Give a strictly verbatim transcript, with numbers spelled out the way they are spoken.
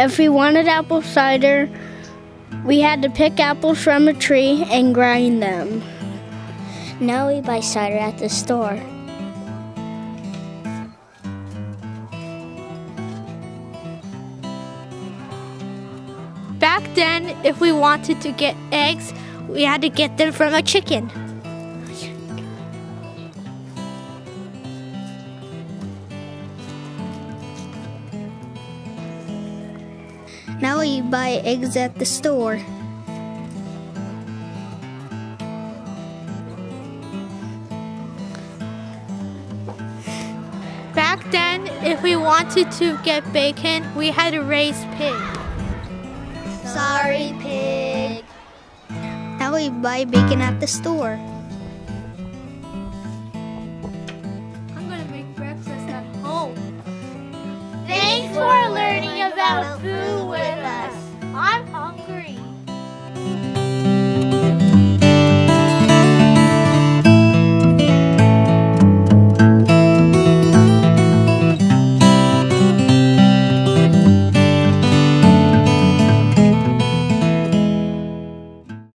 If we wanted apple cider, we had to pick apples from a tree and grind them. Now we buy cider at the store. Back then, if we wanted to get eggs, we had to get them from a chicken. Now we buy eggs at the store. Back then, if we wanted to get bacon, we had to raise pigs. Sorry, pig. Now we buy bacon at the store.